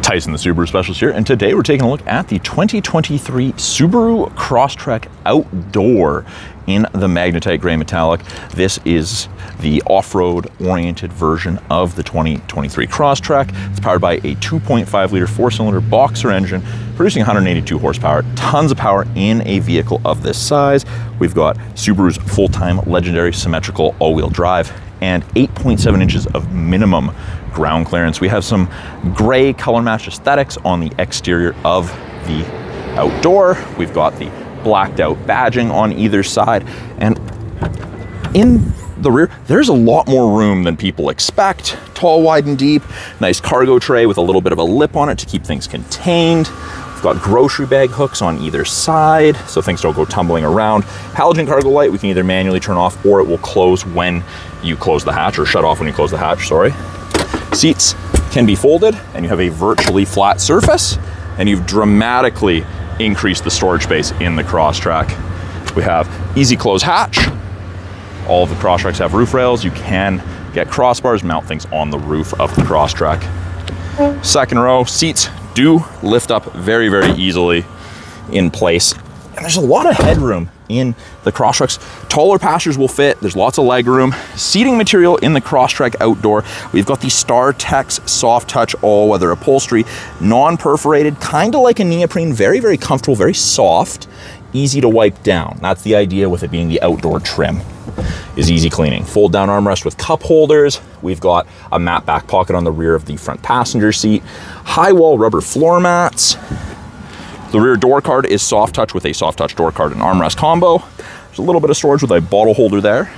Tyson, the Subaru Specialist here, and today we're taking a look at the 2023 Subaru Crosstrek Outdoor in the Magnetite Gray Metallic. This is the off-road oriented version of the 2023 Crosstrek. It's powered by a 2.5 liter 4-cylinder boxer engine, producing 182 horsepower, tons of power in a vehicle of this size. We've got Subaru's full-time legendary symmetrical all-wheel drive and 8.7 inches of minimum ground clearance. We have some gray color matched aesthetics on the exterior of the Outdoor. We've got the blacked out badging on either side, and in the rear there's a lot more room than people expect. Tall, wide and deep, nice cargo tray with a little bit of a lip on it to keep things contained. We've got grocery bag hooks on either side so things don't go tumbling around. Halogen cargo light we can either manually turn off or it will close when you close the hatch, or shut off when you close the hatch, sorry. Seats can be folded and you have a virtually flat surface, and you've dramatically increased the storage space in the Crosstrek. We have easy close hatch. All of the Crosstreks have roof rails. You can get crossbars, mount things on the roof of the Crosstrek. Second row seats do lift up very, very easily in place. And there's a lot of headroom in the Crosstreks. Taller passengers will fit. There's lots of leg room. Seating material in the Crosstrek Outdoor. We've got the StarTex soft touch all-weather upholstery, non-perforated, kind of like a neoprene, very, very comfortable, very soft, easy to wipe down. That's the idea with it being the outdoor trim, is easy cleaning. Fold down armrest with cup holders. We've got a matte back pocket on the rear of the front passenger seat. High wall rubber floor mats. The rear door card is soft touch with a soft touch door card and armrest combo. There's a little bit of storage with a bottle holder there.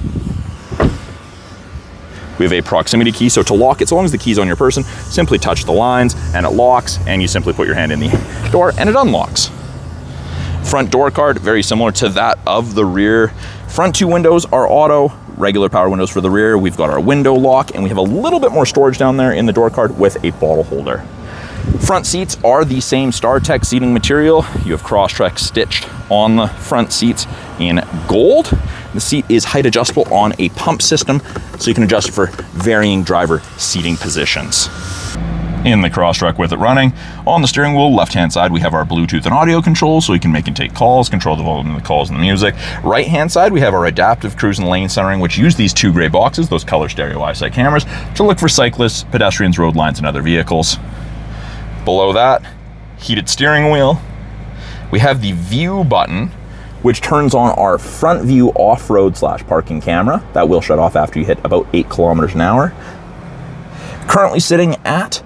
We have a proximity key, so to lock it, so long as the key's on your person, simply touch the lines and it locks, and you simply put your hand in the door and it unlocks. Front door card, very similar to that of the rear. Front two windows are auto, regular power windows for the rear. We've got our window lock, and we have a little bit more storage down there in the door card with a bottle holder. Front seats are the same StarTex seating material. You have Crosstrek stitched on the front seats in gold. The seat is height adjustable on a pump system, so you can adjust it for varying driver seating positions. In the Crosstrek with it running, on the steering wheel, left-hand side, we have our Bluetooth and audio controls, so you can make and take calls, control the volume of the calls and the music. Right-hand side, we have our adaptive cruise and lane centering, which use these two gray boxes, those color stereo eyesight cameras, to look for cyclists, pedestrians, road lines, and other vehicles. Below that, heated steering wheel. We have the view button, which turns on our front view off-road / parking camera. That will shut off after you hit about 8 kilometers an hour. Currently sitting at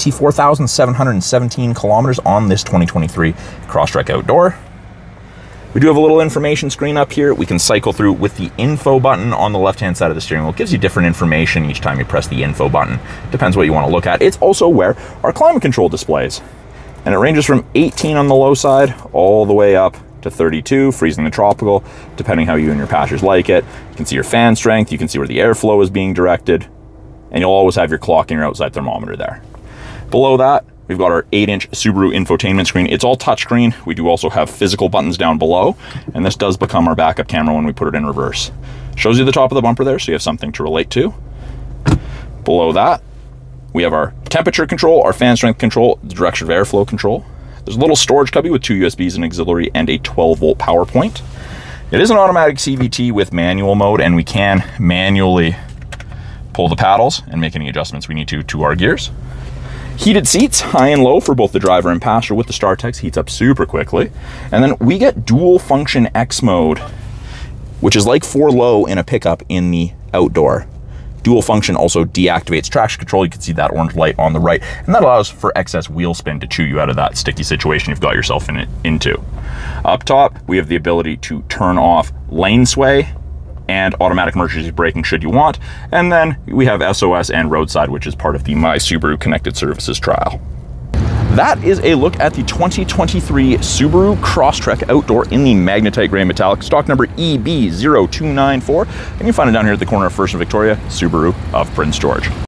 24,717 kilometers on this 2023 Crosstrek Outdoor. We do have a little information screen up here. We can cycle through with the info button on the left-hand side of the steering wheel. It gives you different information each time you press the info button. Depends what you want to look at. It's also where our climate control displays. And it ranges from 18 on the low side all the way up to 32, freezing the tropical, depending how you and your passengers like it. You can see your fan strength. You can see where the airflow is being directed. And you'll always have your clock and your outside thermometer there. Below that, we've got our 8-inch Subaru infotainment screen. It's all touchscreen. We do also have physical buttons down below, and this does become our backup camera when we put it in reverse. Shows you the top of the bumper there, so you have something to relate to. Below that, we have our temperature control, our fan strength control, the direction of airflow control. There's a little storage cubby with 2 USBs, an auxiliary, and a 12-volt power point. It is an automatic CVT with manual mode, and we can manually pull the paddles and make any adjustments we need to our gears. Heated seats, high and low for both the driver and passenger with the StarTex, heats up super quickly. And then we get dual function X mode, which is like 4Low in a pickup in the Outdoor. Dual function also deactivates traction control. You can see that orange light on the right, and that allows for excess wheel spin to chew you out of that sticky situation you've got yourself into. Up top, we have the ability to turn off lane sway and automatic emergency braking should you want. And then we have SOS and roadside, which is part of the My Subaru Connected Services trial. That is a look at the 2023 Subaru Crosstrek Outdoor in the Magnetite Gray Metallic, stock number EB0294. And you can find it down here at the corner of First and Victoria, Subaru of Prince George.